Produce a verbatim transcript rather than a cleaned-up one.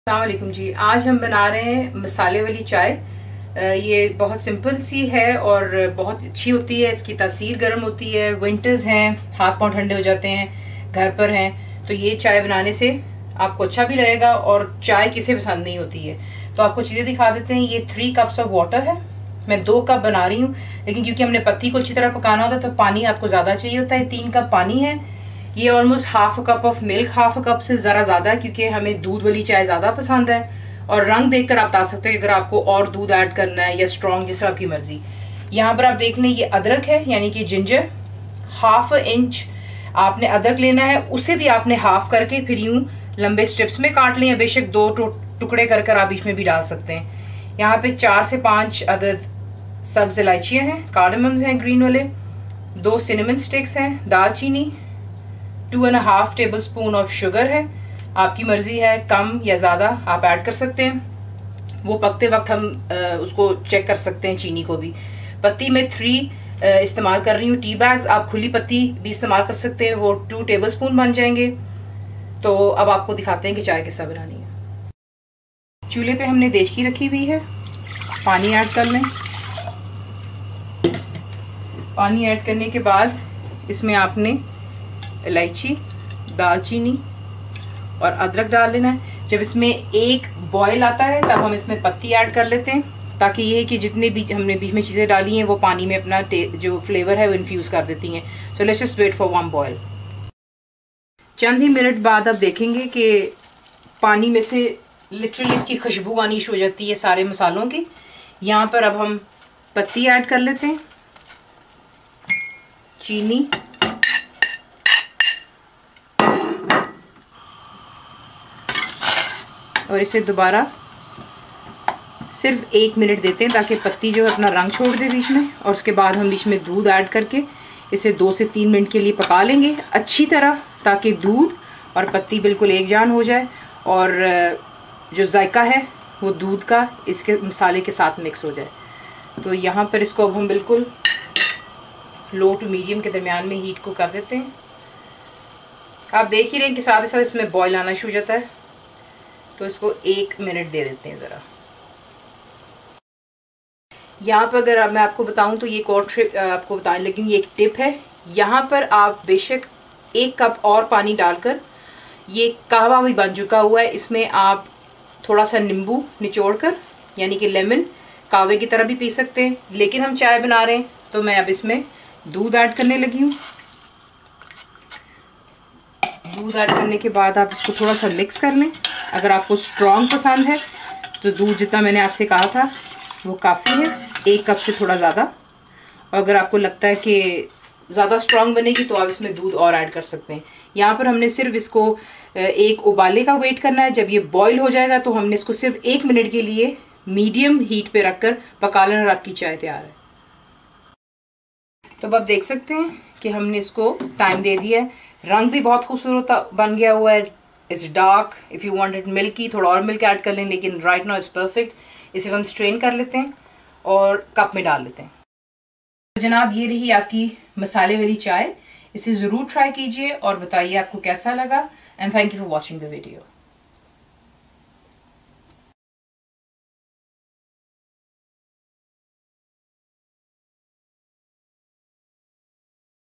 अस्सलामुअलैकुम जी। आज हम बना रहे हैं मसाले वाली चाय। ये बहुत सिंपल सी है और बहुत अच्छी होती है। इसकी तासीर गर्म होती है। विंटर्स हैं, हाथ पांव ठंडे हो जाते हैं, घर पर हैं, तो ये चाय बनाने से आपको अच्छा भी लगेगा। और चाय किसे पसंद नहीं होती है। तो आपको चीज़ें दिखा देते हैं। ये थ्री कप्स ऑफ वाटर है। मैं दो कप बना रही हूँ, लेकिन क्योंकि हमने पत्ती को अच्छी तरह पकाना होता है तो पानी आपको ज़्यादा चाहिए होता है। तीन कप पानी है। ये almost half a cup of milk, half a cup से ज़रा ज़्यादा है क्योंकि हमें दूध वाली चाय ज़्यादा पसंद है। और रंग देखकर आप बता सकते हैं अगर आपको और दूध ऐड करना है या स्ट्रॉन्ग, जिस तरह आपकी मर्जी। यहाँ पर आप देख लें, ये अदरक है यानी कि जिंजर। हाफ इंच आपने अदरक लेना है, उसे भी आपने हाफ करके फिर यूं लंबे स्ट्रिप्स में काट लें, या बेशक दो टुकड़े कर कर आप बीच में भी डाल सकते हैं। यहाँ पे चार से पाँच अदद सब्ज इलायचियाँ हैं, कार्डमम्स हैं ग्रीन वाले, दो सिनेमन स्टिक्स हैं, दालचीनी, two and half tablespoon of sugar है। आपकी मर्जी है, कम या ज़्यादा आप ऐड कर सकते हैं। वो पकते वक्त हम आ, उसको चेक कर सकते हैं चीनी को भी। पत्ती में थ्री इस्तेमाल कर रही हूँ टी बैग्स। आप खुली पत्ती भी इस्तेमाल कर सकते हैं, वो टू टेबल स्पून बन जाएंगे। तो अब आपको दिखाते हैं कि चाय कैसा बनानी है। चूल्हे पे हमने देचकी रखी हुई है। पानी ऐड कर लें। पानी ऐड करने के बाद इसमें आपने इलायची, दालचीनी और अदरक डाल लेना है। जब इसमें एक बॉयल आता है तब हम इसमें पत्ती ऐड कर लेते हैं, ताकि ये है कि जितने भी हमने बीच में चीज़ें डाली हैं वो पानी में अपना जो फ्लेवर है वो इन्फ्यूज़ कर देती हैं। So let's just wait for one boil. चंद ही मिनट बाद आप देखेंगे कि पानी में से लिटरली इसकी खुशबू आनी शुरू हो जाती है सारे मसालों की। यहाँ पर अब हम पत्ती ऐड कर लेते हैं, चीनी, और इसे दोबारा सिर्फ एक मिनट देते हैं ताकि पत्ती जो अपना रंग छोड़ दे बीच में। और उसके बाद हम बीच में दूध ऐड करके इसे दो से तीन मिनट के लिए पका लेंगे अच्छी तरह, ताकि दूध और पत्ती बिल्कुल एक जान हो जाए और जो जायका है वो दूध का इसके मसाले के साथ मिक्स हो जाए। तो यहाँ पर इसको अब हम बिल्कुल लो टू मीडियम के दरमियान में हीट को कर देते हैं। आप देख ही रहे हैं कि साथ ही साथ इसमें बॉयल आना शुरू हो जाता है, तो इसको एक मिनट दे देते हैं ज़रा। यहाँ पर अगर मैं आपको बताऊं तो ये एक और ट्रिप आपको बताएं, लेकिन ये एक टिप है। यहाँ पर आप बेशक एक कप और पानी डालकर, ये कहवा भी बन चुका हुआ है, इसमें आप थोड़ा सा नींबू निचोड़ कर यानी कि लेमन कहवे की तरह भी पी सकते हैं। लेकिन हम चाय बना रहे हैं तो मैं अब इसमें दूध ऐड करने लगी हूँ। दूध ऐड करने के बाद आप इसको थोड़ा सा मिक्स कर लें। अगर आपको स्ट्रॉन्ग पसंद है तो दूध जितना मैंने आपसे कहा था वो काफ़ी है, एक कप से थोड़ा ज़्यादा। और अगर आपको लगता है कि ज़्यादा स्ट्रॉन्ग बनेगी तो आप इसमें दूध और ऐड कर सकते हैं। यहाँ पर हमने सिर्फ इसको एक उबाले का वेट करना है। जब ये बॉईल हो जाएगा तो हमने इसको सिर्फ एक मिनट के लिए मीडियम हीट पे रखकर पका लेना और आपकी चाय तैयार है। तो अब आप देख सकते हैं कि हमने इसको टाइम दे दिया है। रंग भी बहुत खूबसूरत बन गया हुआ है। It's dark. If you want it milky, थोड़ा और मिल्क ऐड कर लें, लेकिन राइट नाउ इट्स परफेक्ट। इसे हम स्ट्रेन कर लेते हैं और कप में डाल लेते हैं। तो जनाब, ये रही आपकी मसाले वाली चाय। इसे ज़रूर ट्राई कीजिए और बताइए आपको कैसा लगा। And thank you for watching the video.